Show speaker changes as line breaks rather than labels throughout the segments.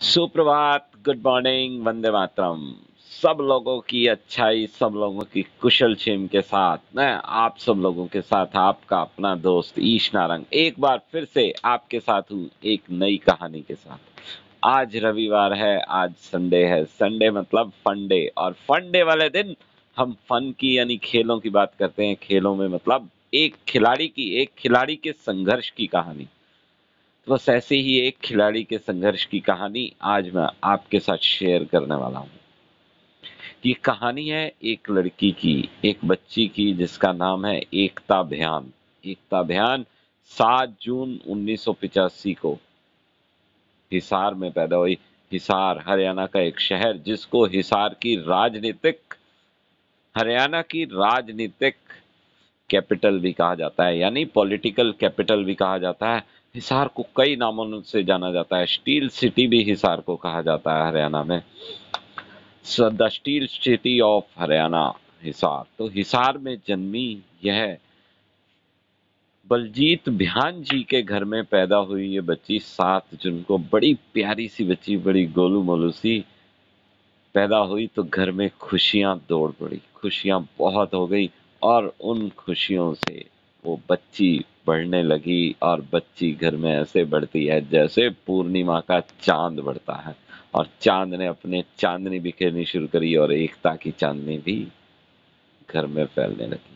सुप्रभात, good morning, Vande Mataram. सब लोगों की अच्छाई, सब लोगों की कुशल क्षेम के साथ मैं आप सब लोगों के साथ आपका अपना दोस्त ईश नारंग एक बार फिर से आपके साथ हूँ एक नई कहानी के साथ। आज रविवार है, आज संडे है। संडे मतलब फंडे, और फंडे वाले दिन हम फन की यानी खेलों की बात करते हैं। खेलों में मतलब एक खिलाड़ी के संघर्ष की कहानी। तो बस ऐसे ही एक खिलाड़ी के संघर्ष की कहानी आज मैं आपके साथ शेयर करने वाला हूँ। ये कहानी है एक लड़की की, एक बच्ची की, जिसका नाम है एकता भयान। एकता भयान 7 जून 1985 को हिसार में पैदा हुई। हिसार हरियाणा का एक शहर, जिसको हरियाणा की राजनीतिक कैपिटल भी कहा जाता है, यानी पॉलिटिकल कैपिटल भी कहा जाता है। हिसार को कई नामों से जाना जाता है। स्टील सिटी भी हिसार को कहा जाता है हरियाणा में। The steel city of Haryana, Hisar. तो हिसार में जन्मी यह बलजीत बिहान जी के घर में पैदा हुई ये बच्ची 7 जून को। बड़ी प्यारी सी बच्ची, बड़ी गोलू मोलू सी पैदा हुई। तो घर में खुशियां दौड़ पड़ी, खुशियां बहुत हो गई, और उन खुशियों से वो बच्ची बढ़ने लगी। और बच्ची घर में ऐसे बढ़ती है जैसे पूर्णिमा का चांद बढ़ता है। और चांद ने अपने चांदनी बिखेरनी शुरू करी, और एकता की चांदनी भी घर में फैलने लगी।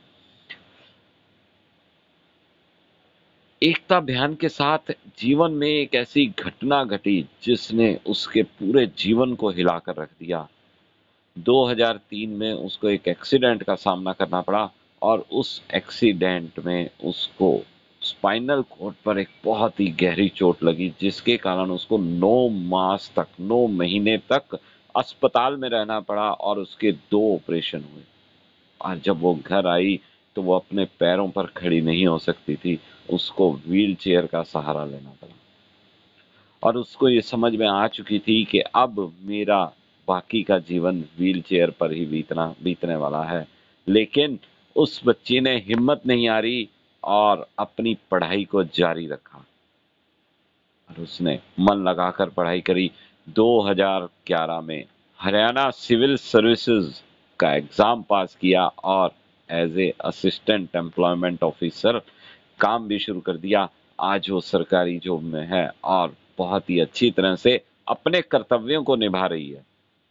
एकता भयान के साथ जीवन में एक ऐसी घटना घटी जिसने उसके पूरे जीवन को हिलाकर रख दिया। 2003 में उसको एक एक्सीडेंट का सामना करना पड़ा, और उस एक्सीडेंट में उसको स्पाइनल कॉर्ड पर एक बहुत ही गहरी चोट लगी, जिसके कारण उसको 9 महीने तक अस्पताल में रहना पड़ा, और उसके 2 ऑपरेशन हुए। और जब वो घर आई तो वो अपने पैरों पर खड़ी नहीं हो सकती थी। उसको व्हील चेयर का सहारा लेना पड़ा, और उसको ये समझ में आ चुकी थी कि अब मेरा बाकी का जीवन व्हील चेयर पर ही बीतने वाला है। लेकिन उस बच्ची ने हिम्मत नहीं हारी, और अपनी पढ़ाई को जारी रखा, और उसने मन लगाकर पढ़ाई करी। 2011 में हरियाणा सिविल सर्विसेज का एग्जाम पास किया, और as a assistant employment officer काम भी शुरू कर दिया। आज वो सरकारी जॉब में है, और बहुत ही अच्छी तरह से अपने कर्तव्यों को निभा रही है।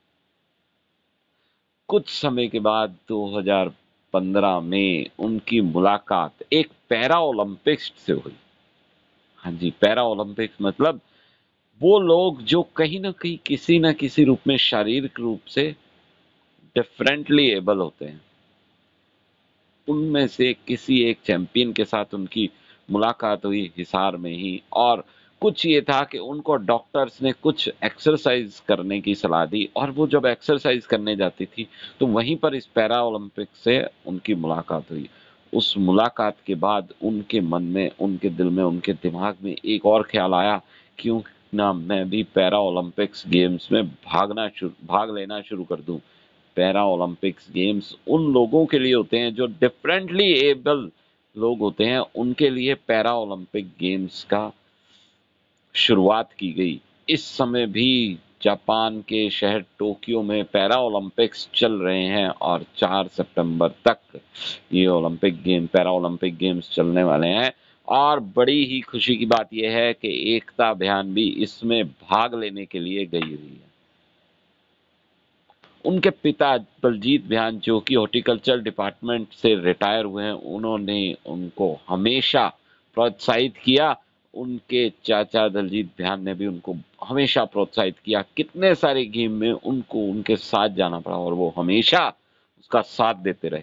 कुछ समय के बाद 2015 में उनकी मुलाकात एक पैरा ओलंपिक्स से हुई। हाँ जी, पैरा ओलंपिक्स मतलब वो लोग जो कहीं ना कहीं किसी न किसी रूप में शारीरिक रूप से डिफरेंटली एबल होते हैं। उनमें से किसी एक चैंपियन के साथ उनकी मुलाकात हुई हिसार में ही। और कुछ ये था कि उनको डॉक्टर्स ने कुछ एक्सरसाइज करने की सलाह दी, और वो जब एक्सरसाइज करने जाती थी तो वहीं पर इस पैरा ओलंपिक से उनकी मुलाकात हुई। उस मुलाकात के बाद उनके मन में, उनके दिल में, उनके दिमाग में एक और ख्याल आया, क्यों ना मैं भी पैरा ओलंपिक्स गेम्स में भाग लेना शुरू कर दूं। पैरा ओलंपिक्स गेम्स उन लोगों के लिए होते हैं जो डिफरेंटली एबल लोग होते हैं, उनके लिए पैरा ओलंपिक गेम्स का शुरुआत की गई। इस समय भी जापान के शहर टोक्यो में पैरा ओलंपिक्स चल रहे हैं, और 4 सितंबर तक ये पैरा ओलंपिक गेम्स चलने वाले हैं। और बड़ी ही खुशी की बात यह है कि एकता भयान भी इसमें भाग लेने के लिए गई हुई है। उनके पिता बलजीत बिहान, जो कि हॉर्टिकल्चर डिपार्टमेंट से रिटायर हुए हैं, उन्होंने उनको हमेशा प्रोत्साहित किया। उनके चाचा दलजीत बिहान ने भी उनको हमेशा प्रोत्साहित किया। कितने सारे गेम में उनको उनके साथ जाना पड़ा, और वो हमेशा उसका साथ देते रहे।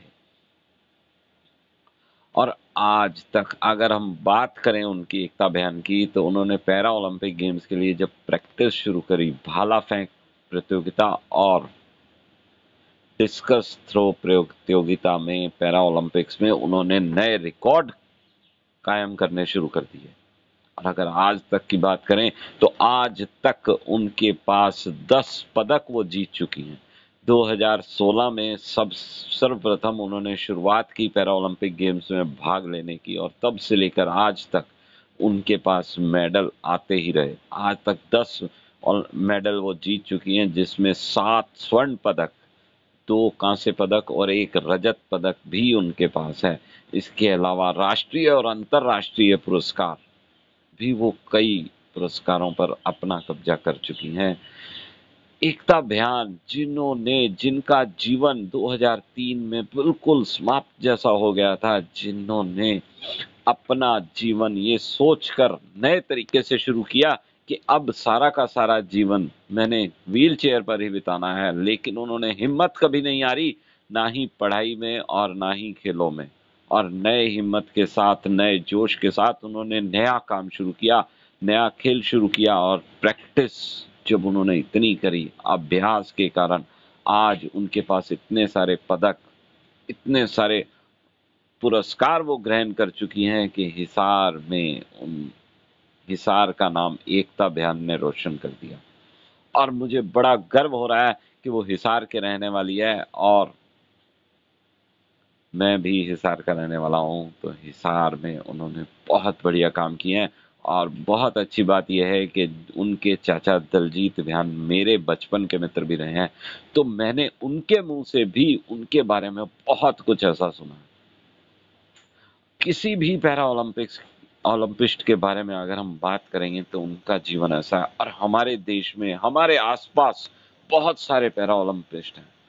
और आज तक अगर हम बात करें उनकी, एकता भयान की, तो उन्होंने पैरा ओलंपिक गेम्स के लिए जब प्रैक्टिस शुरू करी, भाला फेंक प्रतियोगिता और डिस्कस थ्रो प्रतियोगिता में, पैरा ओलंपिक्स में उन्होंने नए रिकॉर्ड कायम करने शुरू कर दिए। और अगर आज तक की बात करें तो आज तक उनके पास 10 पदक वो जीत चुकी हैं। 2016 में सर्वप्रथम उन्होंने शुरुआत की पैरा ओलंपिक गेम्स में भाग लेने की, और तब से लेकर आज तक उनके पास मेडल आते ही रहे। आज तक 10 और मेडल वो जीत चुकी हैं, जिसमें 7 स्वर्ण पदक, 2 कांस्य पदक और 1 रजत पदक भी उनके पास है। इसके अलावा राष्ट्रीय और अंतर्राष्ट्रीय पुरस्कार भी वो कई पुरस्कारों पर अपना कब्जा कर चुकी हैं। एकता भयान, जिनका जीवन 2003 में बिल्कुल समाप्त जैसा हो गया था, जिन्होंने अपना जीवन ये सोचकर नए तरीके से शुरू किया कि अब सारा का सारा जीवन मैंने व्हील चेयर पर ही बिताना है, लेकिन उन्होंने हिम्मत कभी नहीं हारी, ना ही पढ़ाई में और ना ही खेलों में, और नए हिम्मत के साथ, नए जोश के साथ उन्होंने नया काम शुरू किया, नया खेल शुरू किया, और प्रैक्टिस जब उन्होंने इतनी करी अभ्यास के कारण, आज उनके पास इतने सारे पदक, इतने सारे पुरस्कार वो ग्रहण कर चुकी हैं कि हिसार का नाम एकता भयान ने रोशन कर दिया। और मुझे बड़ा गर्व हो रहा है कि वो हिसार के रहने वाली है, और मैं भी हिसार का रहने वाला हूँ। तो हिसार में उन्होंने बहुत बढ़िया काम किए हैं, और बहुत अच्छी बात यह है कि उनके चाचा दलजीत भयान मेरे बचपन के मित्र भी रहे हैं, तो मैंने उनके मुंह से भी उनके बारे में बहुत कुछ ऐसा सुना है। किसी भी पैरा ओलंपिस्ट के बारे में अगर हम बात करेंगे तो उनका जीवन ऐसा है, और हमारे देश में, हमारे आसपास बहुत सारे पैरा ओलंपिस्ट हैं।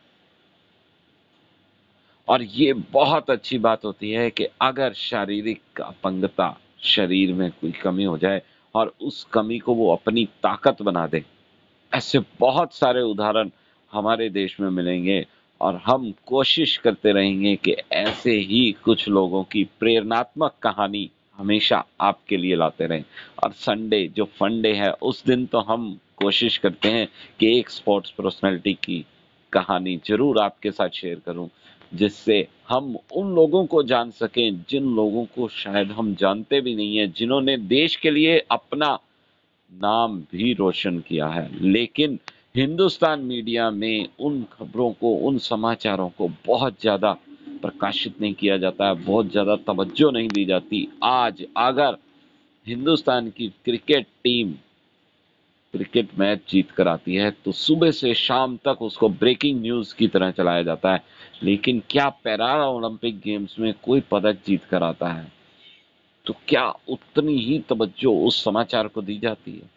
और ये बहुत अच्छी बात होती है कि अगर शारीरिक अपंगता, शरीर में कोई कमी हो जाए और उस कमी को वो अपनी ताकत बना दे, ऐसे बहुत सारे उदाहरण हमारे देश में मिलेंगे, और हम कोशिश करते रहेंगे कि ऐसे ही कुछ लोगों की प्रेरणात्मक कहानी हमेशा आपके लिए लाते रहें। और संडे जो फन डे है, उस दिन तो हम कोशिश करते हैं कि एक स्पोर्ट्स पर्सनालिटी की कहानी जरूर आपके साथ शेयर करूं, जिससे हम उन लोगों को जान सकें जिन लोगों को शायद हम जानते भी नहीं है, जिन्होंने देश के लिए अपना नाम भी रोशन किया है, लेकिन हिंदुस्तान मीडिया में उन खबरों को, उन समाचारों को बहुत ज़्यादा प्रकाशित नहीं किया जाता है, बहुत ज़्यादा तवज्जो नहीं दी जाती। आज अगर हिंदुस्तान की क्रिकेट टीम क्रिकेट मैच जीत कर आती है तो सुबह से शाम तक उसको ब्रेकिंग न्यूज़ की तरह चलाया जाता है, लेकिन क्या पैरा ओलंपिक गेम्स में कोई पदक जीत कर आता है तो क्या उतनी ही तवज्जो उस समाचार को दी जाती है?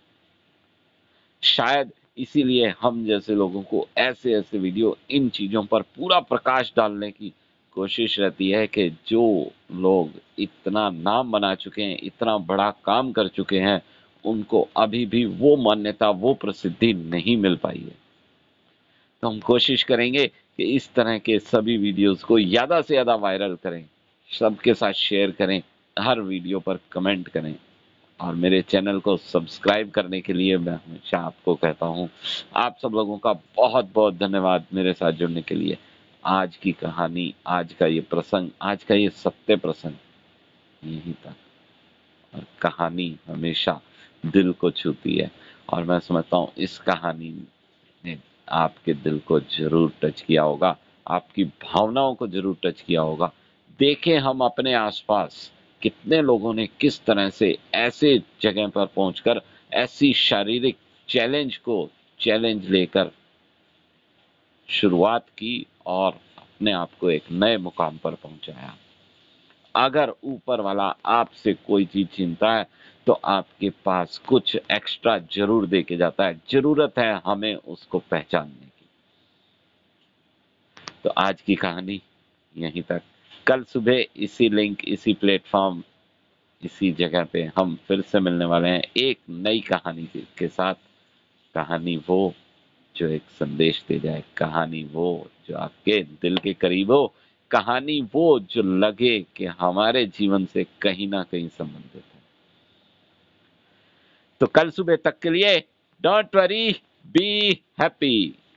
शायद इसीलिए हम जैसे लोगों को ऐसे ऐसे वीडियो, इन चीजों पर पूरा प्रकाश डालने की कोशिश रहती है कि जो लोग इतना नाम बना चुके हैं, इतना बड़ा काम कर चुके हैं, उनको अभी भी वो मान्यता, वो प्रसिद्धि नहीं मिल पाई है। तो हम कोशिश करेंगे कि इस तरह के सभी वीडियोस को ज़्यादा से ज़्यादा वायरल करें, सबके साथ शेयर करें, हर वीडियो पर कमेंट करें, और मेरे चैनल को सब्सक्राइब करने के लिए मैं हमेशा आपको कहता हूँ। आप सब लोगों का बहुत बहुत धन्यवाद मेरे साथ जुड़ने के लिए। आज की कहानी, आज का ये प्रसंग, आज का ये सत्य प्रसंग यहीं तक, और कहानी हमेशा दिल को छूती है, और मैं समझता हूँ इस कहानी ने आपके दिल को जरूर टच किया होगा, आपकी भावनाओं को जरूर टच किया होगा। देखें हम अपने आसपास कितने लोगों ने किस तरह से ऐसे जगह पर पहुंचकर ऐसी शारीरिक चैलेंज लेकर शुरुआत की और अपने आप को एक नए मुकाम पर पहुंचाया। अगर ऊपर वाला आपसे कोई चीज छीनता है तो आपके पास कुछ एक्स्ट्रा जरूर दे के जाता है। जरूरत है हमें उसको पहचानने की। तो आज की कहानी यहीं तक। कल सुबह इसी लिंक, इसी प्लेटफॉर्म, इसी जगह पे हम फिर से मिलने वाले हैं एक नई कहानी के साथ। कहानी वो जो एक संदेश दे जाए, कहानी वो जो आपके दिल के करीब हो, कहानी वो जो लगे कि हमारे जीवन से कहीं ना कहीं संबंधित है। तो कल सुबह तक के लिए डोंट वरी, बी हैप्पी।